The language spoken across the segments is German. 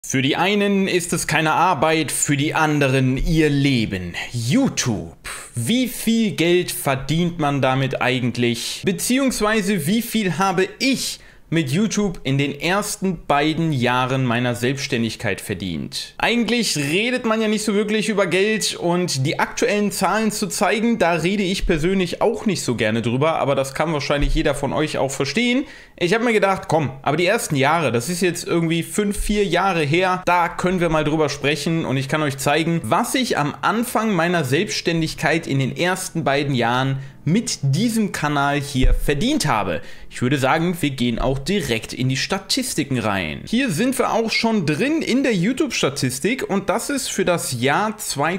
Für die einen ist es keine Arbeit, für die anderen ihr Leben. YouTube. Wie viel Geld verdient man damit eigentlich? Beziehungsweise wie viel habe ich mit YouTube in den ersten beiden Jahren meiner Selbstständigkeit verdient? Eigentlich redet man ja nicht so wirklich über Geld und die aktuellen Zahlen zu zeigen, da rede ich persönlich auch nicht so gerne drüber, aber das kann wahrscheinlich jeder von euch auch verstehen. Ich habe mir gedacht, komm, aber die ersten Jahre, das ist jetzt irgendwie 4 Jahre her, da können wir mal drüber sprechen und ich kann euch zeigen, was ich am Anfang meiner Selbstständigkeit in den ersten beiden Jahren mit diesem Kanal hier verdient habe. Ich würde sagen, wir gehen auch direkt in die Statistiken rein. Hier sind wir auch schon drin in der YouTube-Statistik und das ist für das Jahr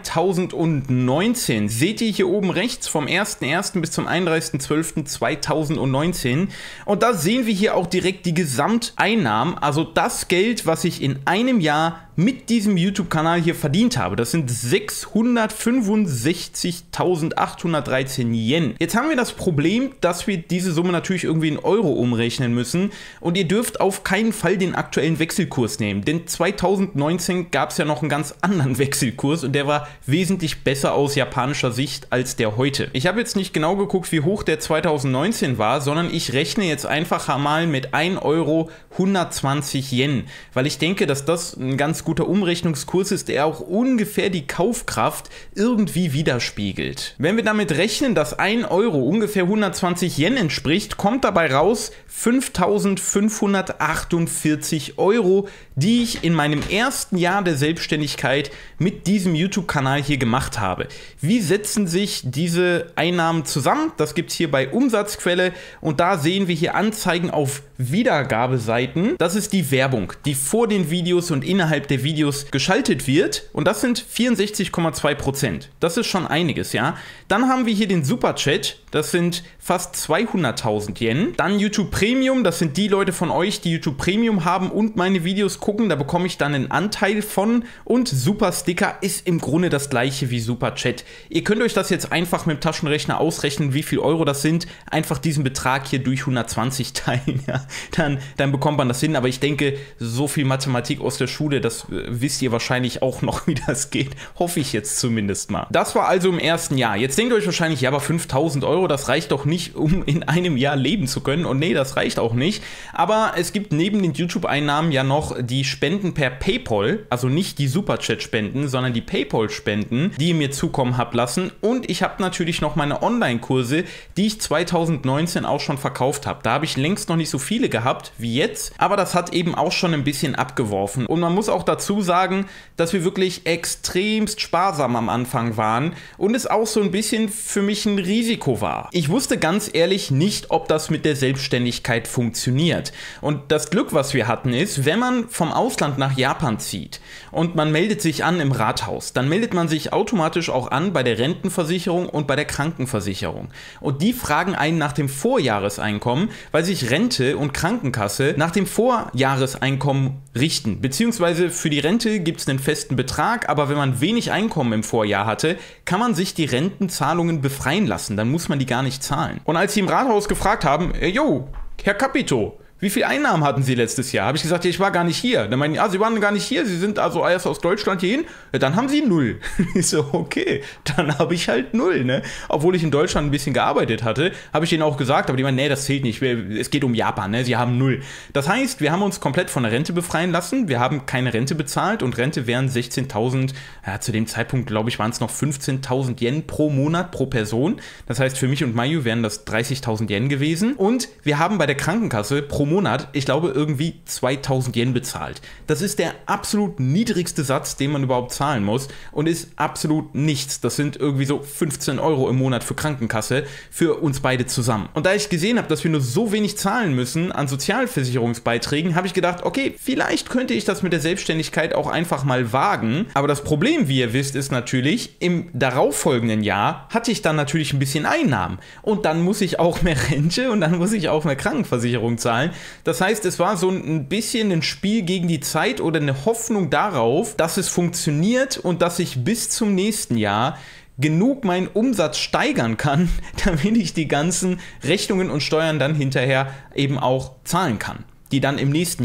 2019. Seht ihr hier oben rechts vom 1.1. bis zum 31.12.2019 und da sehen wir hier auch direkt die Gesamteinnahmen, also das Geld, was ich in einem Jahr mit diesem YouTube-Kanal hier verdient habe. Das sind 665.813 Yen. Jetzt haben wir das Problem, dass wir diese Summe natürlich irgendwie in Euro umrechnen müssen und ihr dürft auf keinen Fall den aktuellen Wechselkurs nehmen, denn 2019 gab es ja noch einen ganz anderen Wechselkurs und der war wesentlich besser aus japanischer Sicht als der heute. Ich habe jetzt nicht genau geguckt, wie hoch der 2019 war, sondern ich rechne jetzt einfach mal mit 1 Euro 120 Yen, weil ich denke, dass das ein ganz guter Umrechnungskurs ist, der auch ungefähr die Kaufkraft irgendwie widerspiegelt. Wenn wir damit rechnen, dass 1 Euro ungefähr 120 Yen entspricht, kommt dabei raus 5.548 Euro, die ich in meinem ersten Jahr der Selbstständigkeit mit diesem YouTube-Kanal hier gemacht habe. Wie setzen sich diese Einnahmen zusammen? Das gibt es hier bei Umsatzquelle und da sehen wir hier Anzeigen auf Wiedergabeseiten. Das ist die Werbung, die vor den Videos und innerhalb der Videos geschaltet wird und das sind 64,2%. Das ist schon einiges, ja. Dann haben wir hier den Superchat, das sind fast 200.000 Yen. Dann YouTube Premium, das sind die Leute von euch, die YouTube Premium haben und meine Videos gucken, da bekomme ich dann einen Anteil von und Super Sticker ist im Grunde das gleiche wie Super Chat. Ihr könnt euch das jetzt einfach mit dem Taschenrechner ausrechnen, wie viel Euro das sind, einfach diesen Betrag hier durch 120 teilen, ja. Dann bekommt man das hin, aber ich denke, so viel Mathematik aus der Schule, das wisst ihr wahrscheinlich auch noch, wie das geht, hoffe ich jetzt zumindest mal. Das war also im ersten Jahr. Jetzt denkt ihr euch wahrscheinlich, ja, aber 5.000 Euro, das reicht doch nicht, um in einem Jahr leben zu können und nee, das reicht auch nicht, aber es gibt neben den YouTube-Einnahmen ja noch die Spenden per PayPal, also nicht die Superchat-Spenden, sondern die PayPal-Spenden, die ihr mir zukommen habt lassen und ich habe natürlich noch meine Online-Kurse, die ich 2019 auch schon verkauft habe. Da habe ich längst noch nicht so viele gehabt wie jetzt, aber das hat eben auch schon ein bisschen abgeworfen und man muss auch dazu sagen, dass wir wirklich extremst sparsam am Anfang waren und es auch so ein bisschen für mich ein Risiko war. Ich wusste ganz ehrlich nicht, ob das mit der Selbstständigkeit funktioniert und das Glück, was wir hatten, ist, wenn man vom Ausland nach Japan zieht und man meldet sich an im Rathaus, dann meldet man sich automatisch auch an bei der Rentenversicherung und bei der Krankenversicherung und die fragen einen nach dem Vorjahreseinkommen, weil sich Rente und Krankenkasse nach dem Vorjahreseinkommen richten, beziehungsweise für die Rente gibt es einen festen Betrag, aber wenn man wenig Einkommen im Vorjahr hatte, kann man sich die Rentenzahlungen befreien lassen, dann muss man die gar nicht zahlen. Und als sie im Rathaus gefragt haben, jo, Herr Capito, wie viel Einnahmen hatten Sie letztes Jahr? Habe ich gesagt, ja, ich war gar nicht hier. Dann meinen die, Sie waren gar nicht hier, Sie sind also erst aus Deutschland hierhin. Ja, dann haben Sie 0. Ich so, okay, dann habe ich halt 0, ne? Obwohl ich in Deutschland ein bisschen gearbeitet hatte, habe ich denen auch gesagt, aber die meinen, nee, das zählt nicht, es geht um Japan, ne? Sie haben 0. Das heißt, wir haben uns komplett von der Rente befreien lassen, wir haben keine Rente bezahlt und Rente wären 16.000, ja, zu dem Zeitpunkt, glaube ich, waren es noch 15.000 Yen pro Monat, pro Person. Das heißt, für mich und Mayu wären das 30.000 Yen gewesen und wir haben bei der Krankenkasse pro Monat, ich glaube, irgendwie 2.000 Yen bezahlt. Das ist der absolut niedrigste Satz, den man überhaupt zahlen muss und ist absolut nichts. Das sind irgendwie so 15 Euro im Monat für Krankenkasse für uns beide zusammen. Und da ich gesehen habe, dass wir nur so wenig zahlen müssen an Sozialversicherungsbeiträgen, habe ich gedacht, okay, vielleicht könnte ich das mit der Selbstständigkeit auch einfach mal wagen. Aber das Problem, wie ihr wisst, ist natürlich, im darauffolgenden Jahr hatte ich dann natürlich ein bisschen Einnahmen. Und dann muss ich auch mehr Rente und dann muss ich auch mehr Krankenversicherung zahlen. Das heißt, es war so ein bisschen ein Spiel gegen die Zeit oder eine Hoffnung darauf, dass es funktioniert und dass ich bis zum nächsten Jahr genug meinen Umsatz steigern kann, damit ich die ganzen Rechnungen und Steuern dann hinterher eben auch zahlen kann, die dann im nächsten Jahr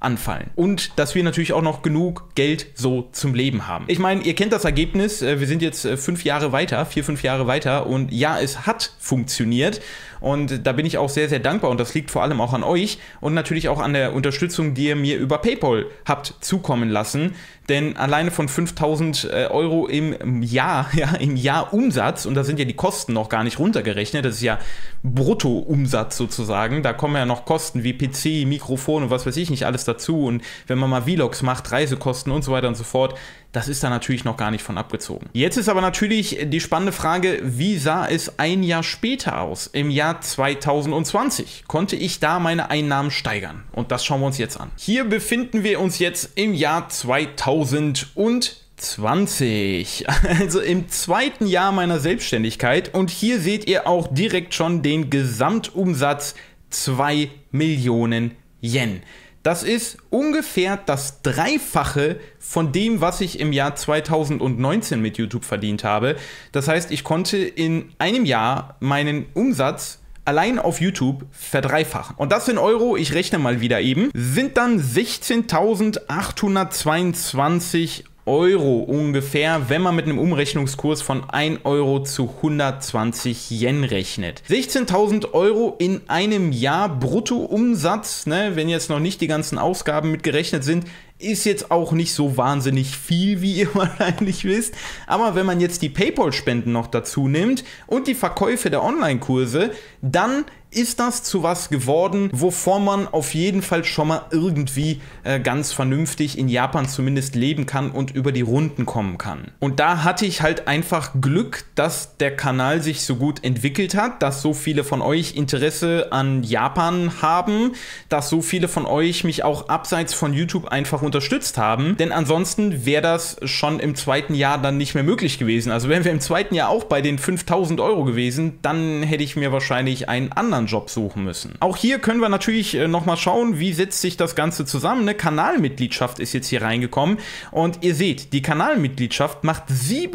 anfallen. Und dass wir natürlich auch noch genug Geld so zum Leben haben. Ich meine, ihr kennt das Ergebnis, wir sind jetzt 5 Jahre weiter, 4, 5 Jahre weiter und ja, es hat funktioniert und da bin ich auch sehr, sehr dankbar und das liegt vor allem auch an euch und natürlich auch an der Unterstützung, die ihr mir über PayPal habt zukommen lassen, denn alleine von 5.000 Euro im Jahr, im Jahr Umsatz, und da sind ja die Kosten noch gar nicht runtergerechnet, das ist ja Bruttoumsatz sozusagen, da kommen ja noch Kosten wie PC, Mikrofon und was weiß ich nicht alles dazu und wenn man mal Vlogs macht, Reisekosten und so weiter und so fort, das ist da natürlich noch gar nicht von abgezogen. Jetzt ist aber natürlich die spannende Frage, wie sah es ein Jahr später aus? Im Jahr 2020 konnte ich da meine Einnahmen steigern und das schauen wir uns jetzt an. Hier befinden wir uns jetzt im Jahr 2020, also im 2. Jahr meiner Selbstständigkeit und hier seht ihr auch direkt schon den Gesamtumsatz 2 Millionen Yen. Das ist ungefähr das Dreifache von dem, was ich im Jahr 2019 mit YouTube verdient habe. Das heißt, ich konnte in einem Jahr meinen Umsatz allein auf YouTube verdreifachen. Und das in Euro, ich rechne mal wieder eben, sind dann 16.822 Euro ungefähr, wenn man mit einem Umrechnungskurs von 1 Euro zu 120 Yen rechnet. 16.000 Euro in einem Jahr Bruttoumsatz, ne, wenn jetzt noch nicht die ganzen Ausgaben mitgerechnet sind, ist jetzt auch nicht so wahnsinnig viel, wie ihr wahrscheinlich wisst. Aber wenn man jetzt die PayPal-Spenden noch dazu nimmt und die Verkäufe der Online-Kurse, dann ist das zu was geworden, wovon man auf jeden Fall schon mal irgendwie ganz vernünftig in Japan zumindest leben kann und über die Runden kommen kann. Und da hatte ich halt einfach Glück, dass der Kanal sich so gut entwickelt hat, dass so viele von euch Interesse an Japan haben, dass so viele von euch mich auch abseits von YouTube einfach unterstützt haben, denn ansonsten wäre das schon im 2. Jahr dann nicht mehr möglich gewesen. Also wären wir im 2. Jahr auch bei den 5.000 Euro gewesen, dann hätte ich mir wahrscheinlich einen anderen Job suchen müssen. Auch hier können wir natürlich nochmal schauen, wie setzt sich das Ganze zusammen. Eine Kanalmitgliedschaft ist jetzt hier reingekommen und ihr seht, die Kanalmitgliedschaft macht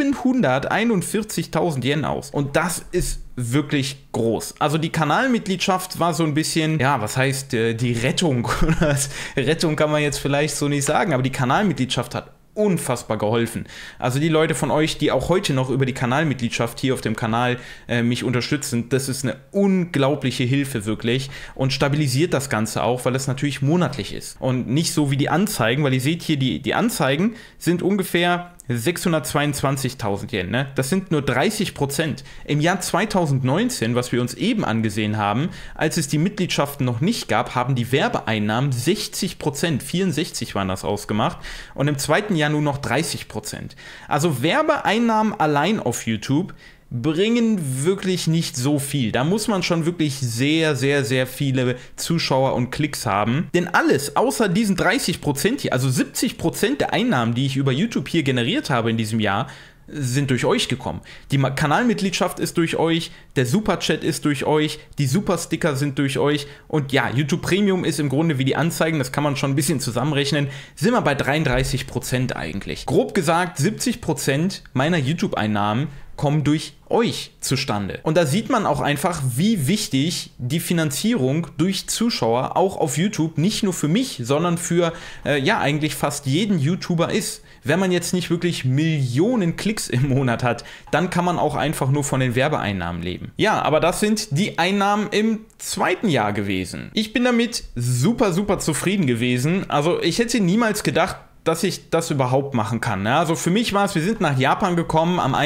741.000 Yen aus und das ist wirklich groß. Also die Kanalmitgliedschaft war so ein bisschen, ja, was heißt die Rettung? Rettung kann man jetzt vielleicht so nicht sagen, aber die Kanalmitgliedschaft hat unfassbar geholfen. Also die Leute von euch, die auch heute noch über die Kanalmitgliedschaft hier auf dem Kanal mich unterstützen, das ist eine unglaubliche Hilfe wirklich und stabilisiert das Ganze auch, weil es natürlich monatlich ist und nicht so wie die Anzeigen, weil ihr seht hier, die Anzeigen sind ungefähr 622.000 Yen, ne? Das sind nur 30%. Im Jahr 2019, was wir uns eben angesehen haben, als es die Mitgliedschaften noch nicht gab, haben die Werbeeinnahmen 60%, 64 waren das ausgemacht und im 2. Jahr nur noch 30%. Also Werbeeinnahmen allein auf YouTube bringen wirklich nicht so viel. Da muss man schon wirklich sehr, sehr, sehr viele Zuschauer und Klicks haben. Denn alles, außer diesen 30% hier, also 70% der Einnahmen, die ich über YouTube hier generiert habe in diesem Jahr, sind durch euch gekommen. Die Kanalmitgliedschaft ist durch euch, der Superchat ist durch euch, die Supersticker sind durch euch und ja, YouTube Premium ist im Grunde wie die Anzeigen, das kann man schon ein bisschen zusammenrechnen, sind wir bei 33% eigentlich. Grob gesagt, 70% meiner YouTube-Einnahmen kommen durch euch zustande. Und da sieht man auch einfach, wie wichtig die Finanzierung durch Zuschauer auch auf YouTube nicht nur für mich, sondern für ja eigentlich fast jeden YouTuber ist. Wenn man jetzt nicht wirklich Millionen Klicks im Monat hat, dann kann man auch einfach nur von den Werbeeinnahmen leben. Ja, aber das sind die Einnahmen im 2. Jahr gewesen. Ich bin damit super, super zufrieden gewesen. Also ich hätte niemals gedacht, dass ich das überhaupt machen kann. Ja, also für mich war es, wir sind nach Japan gekommen am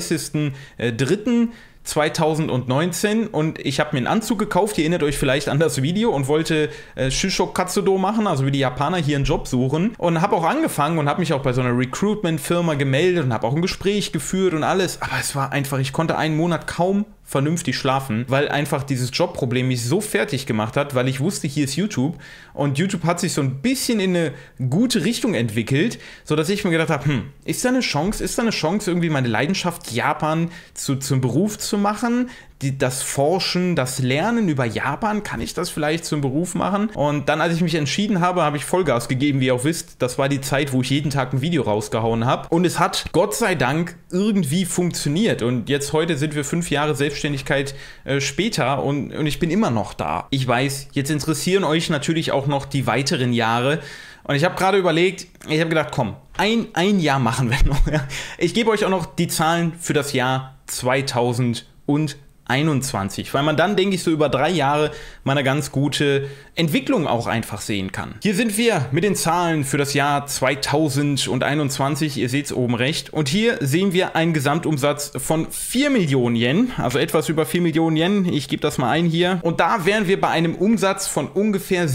31.03.2019 und ich habe mir einen Anzug gekauft, ihr erinnert euch vielleicht an das Video und wollte Shisho Katsudo machen, also wie die Japaner hier einen Job suchen und habe auch angefangen und habe mich auch bei so einer Recruitment-Firma gemeldet und habe auch ein Gespräch geführt und alles, aber es war einfach, ich konnte einen Monat kaum vernünftig schlafen, weil einfach dieses Jobproblem mich so fertig gemacht hat, weil ich wusste, hier ist YouTube und YouTube hat sich so ein bisschen in eine gute Richtung entwickelt, sodass ich mir gedacht habe, ist da eine Chance irgendwie meine Leidenschaft Japan zum Beruf zu machen? das Forschen, das Lernen über Japan, kann ich das vielleicht zum Beruf machen? Und dann, als ich mich entschieden habe, habe ich Vollgas gegeben, wie ihr auch wisst. Das war die Zeit, wo ich jeden Tag ein Video rausgehauen habe. Und es hat Gott sei Dank irgendwie funktioniert. Und jetzt heute sind wir 5 Jahre Selbstständigkeit später und ich bin immer noch da. Ich weiß, jetzt interessieren euch natürlich auch noch die weiteren Jahre. Und ich habe gerade überlegt, ich habe gedacht, komm, ein Jahr machen wir noch. Ja? Ich gebe euch auch noch die Zahlen für das Jahr 2021, weil man dann, denke ich, so über 3 Jahre mal eine ganz gute Entwicklung auch einfach sehen kann. Hier sind wir mit den Zahlen für das Jahr 2021, ihr seht es oben rechts. Und hier sehen wir einen Gesamtumsatz von 4 Millionen Yen, also etwas über 4 Millionen Yen. Ich gebe das mal ein hier. Und da wären wir bei einem Umsatz von ungefähr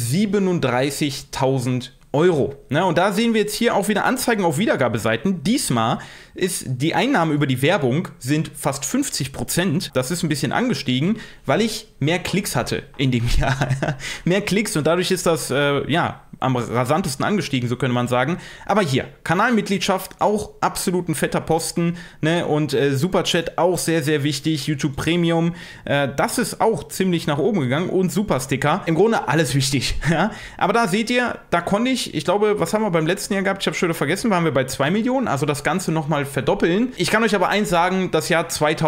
37.000 Euro. Ne, und da sehen wir jetzt hier auch wieder Anzeigen auf Wiedergabeseiten. Diesmal ist die Einnahmen über die Werbung sind fast 50%. Das ist ein bisschen angestiegen, weil ich mehr Klicks hatte in dem Jahr. Mehr Klicks und dadurch ist das am rasantesten angestiegen, so könnte man sagen. Aber hier, Kanalmitgliedschaft auch absolut ein fetter Posten, ne? Und Superchat auch sehr, sehr wichtig. YouTube Premium, das ist auch ziemlich nach oben gegangen und Supersticker. Im Grunde alles wichtig. Ja? Aber da seht ihr, da konnte ich glaube, was haben wir beim letzten Jahr gehabt? Ich habe schon wieder vergessen, waren wir bei 2 Millionen, also das Ganze nochmal verdoppeln. Ich kann euch aber eins sagen, das Jahr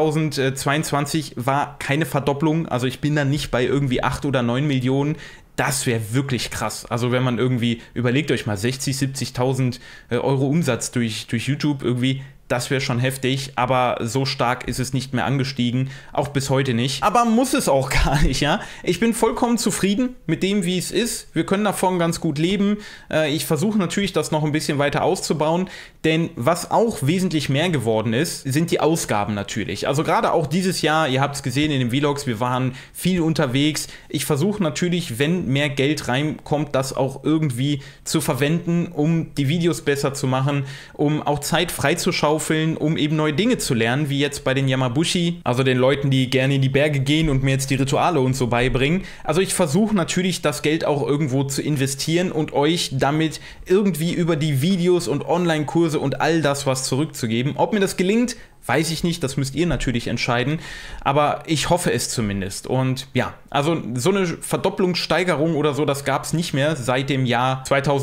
2022 war keine Verdopplung, also ich bin da nicht bei irgendwie 8 oder 9 Millionen. Das wäre wirklich krass. Also wenn man irgendwie, überlegt euch mal, 60.000, 70.000 Euro Umsatz durch YouTube irgendwie, das wäre schon heftig, aber so stark ist es nicht mehr angestiegen, auch bis heute nicht. Aber muss es auch gar nicht, ja. Ich bin vollkommen zufrieden mit dem, wie es ist. Wir können davon ganz gut leben. Ich versuche natürlich, das noch ein bisschen weiter auszubauen, denn was auch wesentlich mehr geworden ist, sind die Ausgaben natürlich. Also gerade auch dieses Jahr, ihr habt es gesehen in den Vlogs, wir waren viel unterwegs. Ich versuche natürlich, wenn mehr Geld reinkommt, das auch irgendwie zu verwenden, um die Videos besser zu machen, um auch Zeit freizuschaufeln, um eben neue Dinge zu lernen, wie jetzt bei den Yamabushi, also den Leuten, die gerne in die Berge gehen und mir jetzt die Rituale und so beibringen. Also ich versuche natürlich, das Geld auch irgendwo zu investieren und euch damit irgendwie über die Videos und Online-Kurse und all das was zurückzugeben. Ob mir das gelingt, weiß ich nicht, das müsst ihr natürlich entscheiden, aber ich hoffe es zumindest. Und ja, also so eine Verdopplungssteigerung oder so, das gab es nicht mehr seit dem Jahr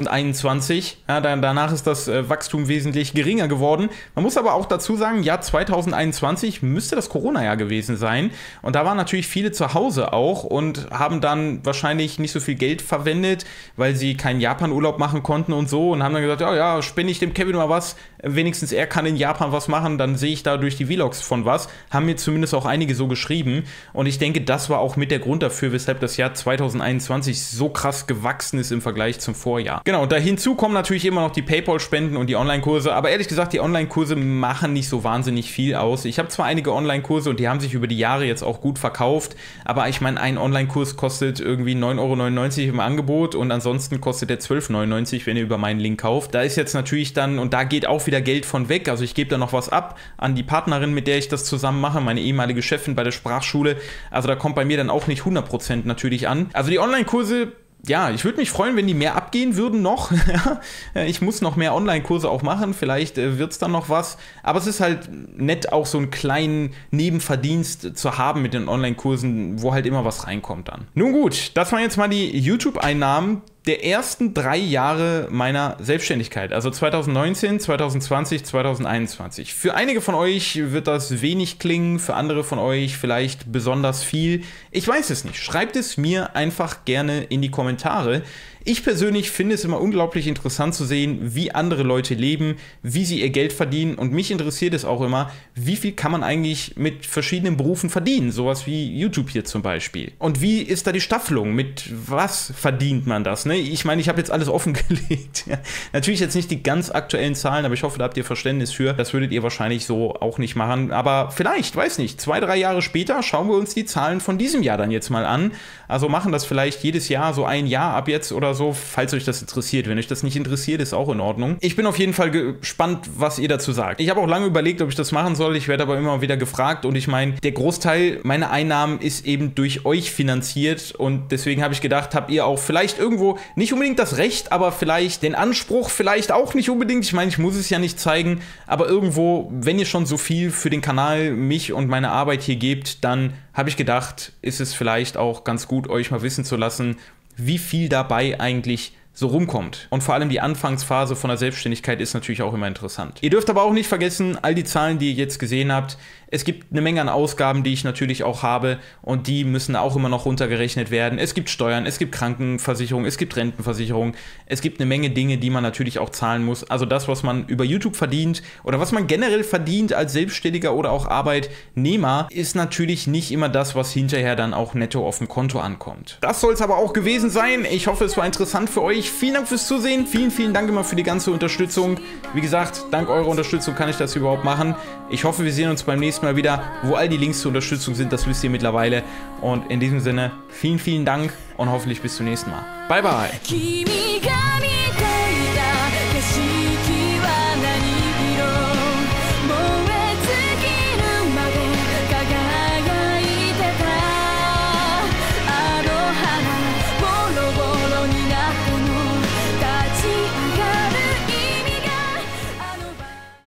2021. Ja, danach ist das Wachstum wesentlich geringer geworden. Man muss aber auch dazu sagen, Jahr 2021 müsste das Corona-Jahr gewesen sein. Und da waren natürlich viele zu Hause auch und haben dann wahrscheinlich nicht so viel Geld verwendet, weil sie keinen Japan-Urlaub machen konnten und so. Und haben dann gesagt, ja, spende ich dem Kevin mal was. Wenigstens er kann in Japan was machen, dann sehe ich da durch die Vlogs von was. Haben mir zumindest auch einige so geschrieben. Und ich denke, das war auch mit der Grund dafür, weshalb das Jahr 2021 so krass gewachsen ist im Vergleich zum Vorjahr. Genau, da hinzu kommen natürlich immer noch die PayPal-Spenden und die Online-Kurse. Aber ehrlich gesagt, die Online-Kurse machen nicht so wahnsinnig viel aus. Ich habe zwar einige Online-Kurse und die haben sich über die Jahre jetzt auch gut verkauft. Aber ich meine, ein Online-Kurs kostet irgendwie 9,99 € im Angebot und ansonsten kostet der 12,99 €, wenn ihr über meinen Link kauft. Da ist jetzt natürlich dann, und da geht auch wieder Geld von weg. Also ich gebe da noch was ab an die Partnerin, mit der ich das zusammen mache, meine ehemalige Chefin bei der Sprachschule. Also da kommt bei mir dann auch nicht 100% natürlich an. Also die Online-Kurse, ja, ich würde mich freuen, wenn die mehr abgehen würden noch. Ich muss noch mehr Online-Kurse auch machen, vielleicht wird es dann noch was. Aber es ist halt nett, auch so einen kleinen Nebenverdienst zu haben mit den Online-Kursen, wo halt immer was reinkommt dann. Nun gut, das waren jetzt mal die YouTube-Einnahmen der ersten 3 Jahre meiner Selbstständigkeit, also 2019, 2020, 2021. Für einige von euch wird das wenig klingen, für andere von euch vielleicht besonders viel. Ich weiß es nicht. Schreibt es mir einfach gerne in die Kommentare. Ich persönlich finde es immer unglaublich interessant zu sehen, wie andere Leute leben, wie sie ihr Geld verdienen, und mich interessiert es auch immer, wie viel kann man eigentlich mit verschiedenen Berufen verdienen, sowas wie YouTube hier zum Beispiel. Und wie ist da die Staffelung, mit was verdient man das, ne? Ich meine, ich habe jetzt alles offengelegt. Ja. Natürlich jetzt nicht die ganz aktuellen Zahlen, aber ich hoffe, da habt ihr Verständnis für. Das würdet ihr wahrscheinlich so auch nicht machen, aber vielleicht, weiß nicht, 2, 3 Jahre später schauen wir uns die Zahlen von diesem Jahr dann jetzt mal an. Also machen das vielleicht jedes Jahr so ein Jahr ab jetzt oder oder so, falls euch das interessiert. Wenn euch das nicht interessiert, ist auch in Ordnung. Ich bin auf jeden Fall gespannt, was ihr dazu sagt. Ich habe auch lange überlegt, ob ich das machen soll. Ich werde aber immer wieder gefragt und ich meine, der Großteil meiner Einnahmen ist eben durch euch finanziert und deswegen habe ich gedacht, habt ihr auch vielleicht irgendwo nicht unbedingt das Recht, aber vielleicht den Anspruch, vielleicht auch nicht unbedingt. Ich meine, ich muss es ja nicht zeigen, aber irgendwo, wenn ihr schon so viel für den Kanal, mich und meine Arbeit hier gebt, dann habe ich gedacht, ist es vielleicht auch ganz gut, euch mal wissen zu lassen, wie viel dabei eigentlich so rumkommt. Und vor allem die Anfangsphase von der Selbstständigkeit ist natürlich auch immer interessant. Ihr dürft aber auch nicht vergessen, all die Zahlen, die ihr jetzt gesehen habt, es gibt eine Menge an Ausgaben, die ich natürlich auch habe und die müssen auch immer noch runtergerechnet werden. Es gibt Steuern, es gibt Krankenversicherung, es gibt Rentenversicherung, es gibt eine Menge Dinge, die man natürlich auch zahlen muss. Also das, was man über YouTube verdient oder was man generell verdient als Selbstständiger oder auch Arbeitnehmer, ist natürlich nicht immer das, was hinterher dann auch netto auf dem Konto ankommt. Das soll es aber auch gewesen sein. Ich hoffe, es war interessant für euch. Vielen Dank fürs Zusehen. Vielen, vielen Dank immer für die ganze Unterstützung. Wie gesagt, dank eurer Unterstützung kann ich das überhaupt machen. Ich hoffe, wir sehen uns beim nächsten Mal wieder. Wo all die Links zur Unterstützung sind, das wisst ihr mittlerweile. Und in diesem Sinne, vielen, vielen Dank und hoffentlich bis zum nächsten Mal. Bye, bye.